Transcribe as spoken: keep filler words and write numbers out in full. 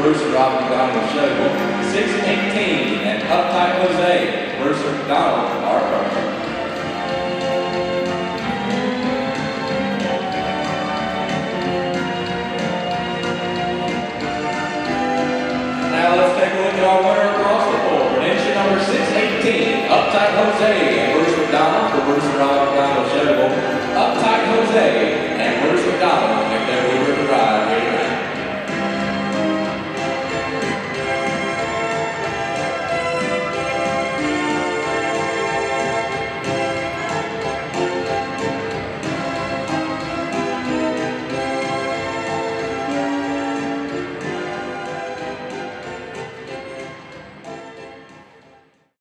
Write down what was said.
Bruce and Rob McDonald show. six eighteen and Uptight Jose, Bruce and McDonald are approaching. Now let's take a look at our winner across the board. Entry number six eighteen, Uptight Jose, and Bruce McDonald for Bruce and Rob McDonald show. Uptight Jose